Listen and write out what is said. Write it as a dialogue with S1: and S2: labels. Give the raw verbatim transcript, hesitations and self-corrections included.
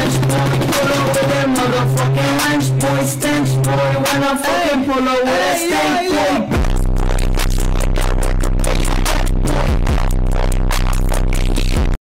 S1: French boy, pull up with that motherfucking wrench boy, stench boy. When I fucking pull up with that stank boy.